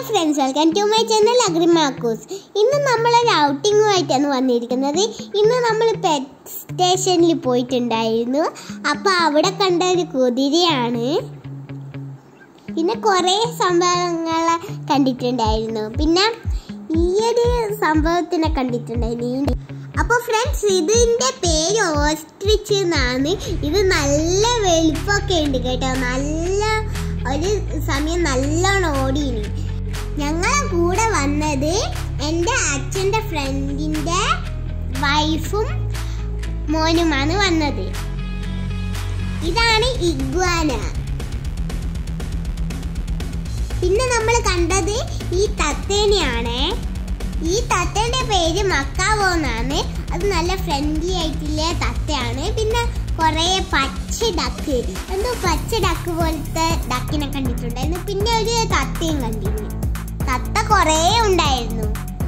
friends, welcome to my channel Agrimarcus. ഇന്ന് നമ്മൾ ഒരു ഔട്ടിംഗുമായിട്ടാണ് വന്നിരിക്കുന്നത്. ഇന്ന് നമ്മൾ പെറ്റ് സ്റ്റേഷനിൽ പോയിട്ടുണ്ടായിരുന്നു. അപ്പോൾ അവിടെ കണ്ട ഒരു കുതിരയാണ്. പിന്നെ കുറേ സംഭവങ്ങൾ കണ്ടിട്ടുണ്ടായിരുന്നു. പിന്നെ ഈ ഒരു സംഭവത്തിനെ കണ്ടിട്ടുണ്ടായിരുന്നു. അപ്പോൾ ഫ്രണ്ട്സ്, ഇതിൻ്റെ പേര് ഓസ്ട്രിച്ച് എന്നാണ്. ഇത് നല്ല വെളുപ്പൊക്കെ ഉണ്ട് കേട്ടോ. നല്ല ഒരു സമയം നല്ലോണം ഓടിയിനി. ഞങ്ങളെ കൂടെ വന്നത് എൻ്റെ അച്ഛൻ്റെ ഫ്രണ്ടിൻ്റെ വൈഫും മോനുമാണ് വന്നത്. ഇതാണ് ഇഗ്വാന. പിന്നെ നമ്മൾ കണ്ടത് ഈ തത്തേനെയാണ്. ഈ തത്തേൻ്റെ പേര് മക്കാവോ എന്നാണ്. അത് നല്ല ഫ്രണ്ട്ലി ആയിട്ടുള്ള തത്തയാണ്. പിന്നെ കുറേ പച്ച ഡക്ക്, എന്തോ പച്ച ഡക്ക് പോലത്തെ ഡക്കിനെ കണ്ടിട്ടുണ്ടായിരുന്നു. പിന്നെ ഒരു തത്തയും കണ്ടിരുന്നു. തത്ത കുറേ ഉണ്ടായിരുന്നു.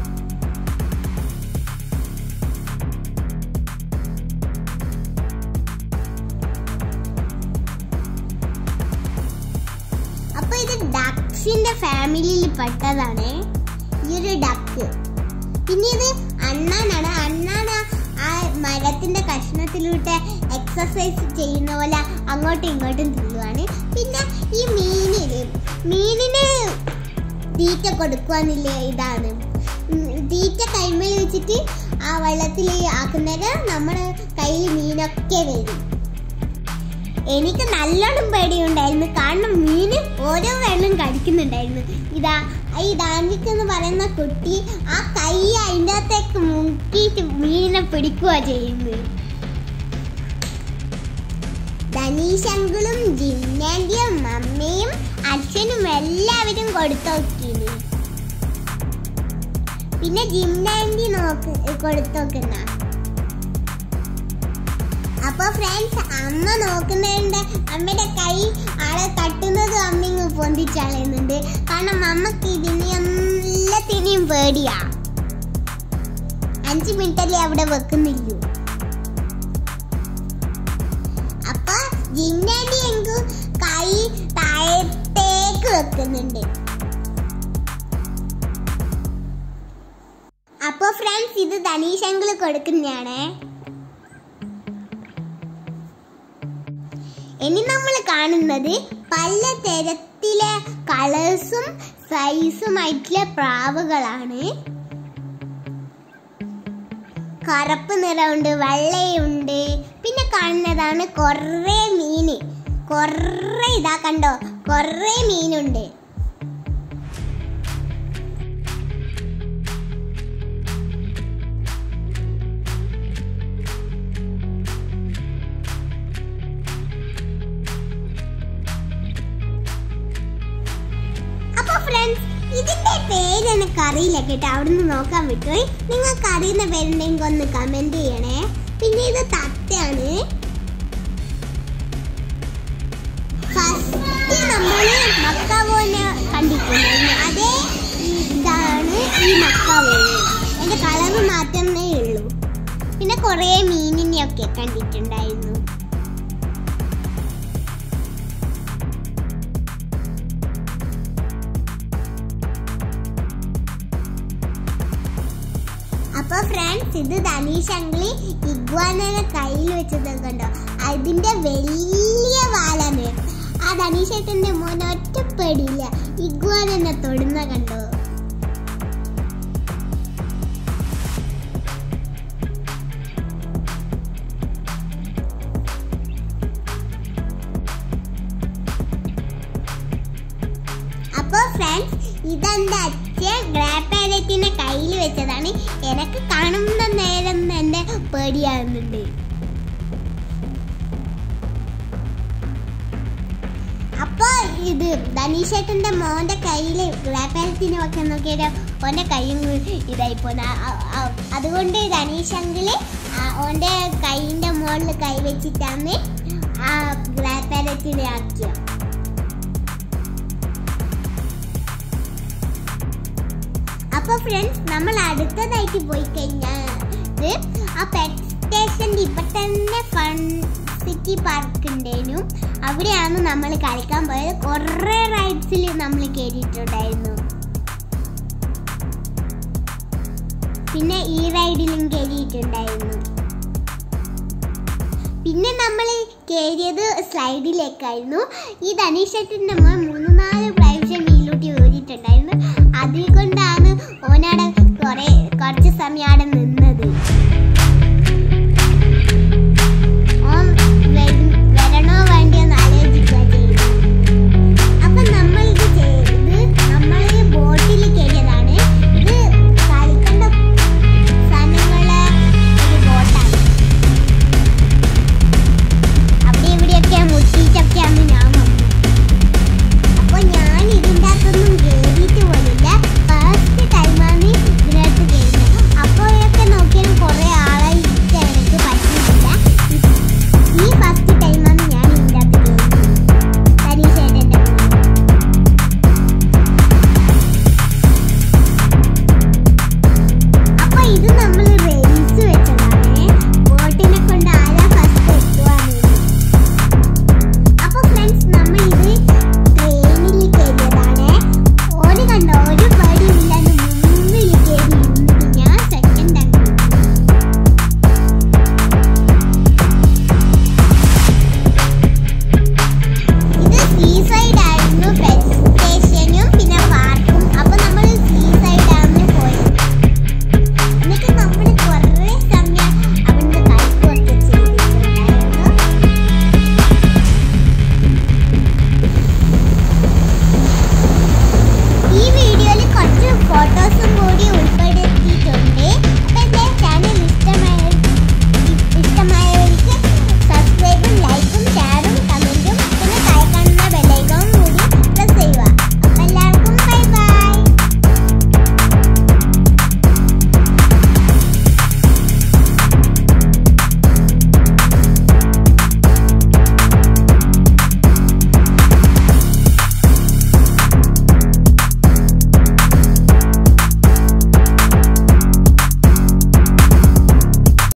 അപ്പൊ ഇത് ഡക്സിന്റെ ഫാമിലിയിൽ പെട്ടതാണ് ഈ ഒരു ഡക്ക്. പിന്നെ ഇത് അണ്ണാനാണ്. അണ്ണാൻ ആ മരത്തിന്റെ കഷ്ണത്തിലൂടെ എക്സസൈസ് ചെയ്യുന്ന പോലെ അങ്ങോട്ടും ഇങ്ങോട്ടും തുള്ളുവാണ്. പിന്നെ ഈ മീനിന് തീറ്റ കൊടുക്കുവാന്നില്ല. ഇതാണ് തീറ്റ കൈമേൽ വെച്ചിട്ട് ആ വെള്ളത്തിൽ ആക്കുന്നേരം നമ്മുടെ കയ്യിൽ മീനൊക്കെ വരും. എനിക്ക് നല്ലോണം പേടിയുണ്ടായിരുന്നു, കാരണം മീന് ഓരോ വെള്ളം കടിക്കുന്നുണ്ടായിരുന്നു. ഈ ദാനിക്ക് എന്ന് പറയുന്ന കുട്ടി ആ കൈ അതിൻ്റെ അകത്തേക്ക് മുക്കിയിട്ട് മീനിനെ പിടിക്കുക ചെയ്യുന്നത്. ധനീഷ് അങ്കിളും ജിന്നാൻറ്റിയും മമ്മയും അച്ഛനും എല്ലാവരും കൊടുത്തു നോക്കിന്. പിന്നെ ജിന്നാൻറ്റി കൊടുത്തു നോക്കുന്ന. അപ്പൊ ഫ്രണ്ട്സ്, അമ്മ നോക്കുന്നുണ്ട്. അമ്മയുടെ കൈ ആളെ തട്ടുന്നതും അമ്മ പൊന്തിച്ചളയുന്നുണ്ട്. കാരണം അമ്മക്ക് ഇതിന് എല്ലാത്തിനെയും പേടിയാ. 5 മിനിറ്റല്ലേ അവിടെ വെക്കുന്നില്ലു. അപ്പൊ ജിന്നാൻറ്റി എനിക്ക് കൈ താഴത്തേക്ക് വെക്കുന്നുണ്ട്. അപ്പൊ ഫ്രണ്ട്സ്, ഇത് ധനീഷ് അങ്കിൾ കൊടുക്കുന്നതാണ്. ഇനി നമ്മൾ കാണുന്നത് പല തരത്തിലെ കളേഴ്സും സൈസുമായിട്ടുള്ള പ്രാവുകളാണ്. കറുപ്പ് നിറമുണ്ട്, വെള്ളയുണ്ട്. പിന്നെ കാണുന്നതാണ് കുറേ മീന്. കുറേ ഇതാ കണ്ടോ, കുറേ മീനുണ്ട്. ഇതിന്റെ പേര് എനിക്ക് അറിയില്ല കേട്ടോ. അവിടുന്ന് നോക്കാൻ പറ്റുമോ? നിങ്ങൾക്ക് അറിയുന്ന പേരുണ്ടെങ്കിൽ ഒന്ന് കമന്റ് ചെയ്യണേ. പിന്നെ ഇത് തത്തയാണ്. ഫസ്റ്റ് നമ്മൾ മക്കാവോനെ കണ്ടിട്ടുണ്ടായിരുന്നു. അതേ ഇതാണ് ഈ മക്കാവോ. അതിന്റെ കളറ് മാറ്റമേ ഉള്ളൂ. പിന്നെ കുറേ മീനിനെയൊക്കെ കണ്ടിട്ടുണ്ടായിരുന്നു. അപ്പൊ ഫ്രണ്ട്സ്, ഇത് ധനീഷ് അങ്കിള് ഇഗ്വാനനെ കയ്യിൽ വെച്ചത് കണ്ടോ. അതിന്റെ വലിയ വാലാണ്. ആ ധനീഷ് ഏട്ടന്റെ മോൻ ഒറ്റപ്പെടില്ല, ഇഗ്വാനനെ തൊടുന്ന കണ്ടോ. അപ്പൊ ഫ്രണ്ട്സ്, ഇതെന്റെ അച്ഛൻ ഗ്രാൻഡ് പാരറ്റിനെ കയ്യിൽ വെച്ചതാണ്. എനക്ക് കാണുന്ന നേരം എന്റെ പേടിയാകുന്നുണ്ട്. അപ്പൊ ഇത് ധനീഷ് ഏട്ടന്റെ മോന്റെ കയ്യില് ഗ്രാൻഡ് പാരറ്റിനെ വെക്കാൻ നോക്കിയാൽ ഓന്റെ കയ്യും ഇതായി പോന്ന. അതുകൊണ്ട് ധനീഷ് അങ്കിള് ഓന്റെ കൈയിന്റെ മുകളിൽ കൈ വെച്ചിട്ടാണ് ആ ഗ്രാൻഡ് പാരറ്റിനെ ആക്കിയത്. അപ്പൊ ഫ്രണ്ട്സ്, നമ്മൾ അടുത്തതായിട്ട് പോയി കഴിഞ്ഞാൽ ആ പെറ്റ് സ്റ്റേഷൻ്റെ ഇപ്പൊ തന്നെ ഫൺ സിറ്റി പാർക്ക് ഉണ്ടേനു. അവിടെയാണ് നമ്മൾ കളിക്കാൻ പോയത്. കുറേ റൈഡ്സിൽ നമ്മൾ കയറിയിട്ടുണ്ടായിരുന്നു. പിന്നെ ഈ റൈഡിലും കയറിയിട്ടുണ്ടായിരുന്നു. പിന്നെ നമ്മൾ കയറിയത് സ്ലൈഡിലേക്കായിരുന്നു. ഈ ധനീഷേട്ടൻ്റെ മോൻ 3-4